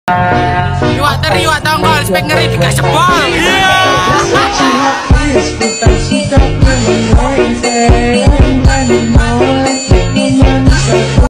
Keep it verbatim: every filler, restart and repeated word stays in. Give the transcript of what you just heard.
Iwak teri, iwak tongkol, spek ngeri, bigas jebol. Iya.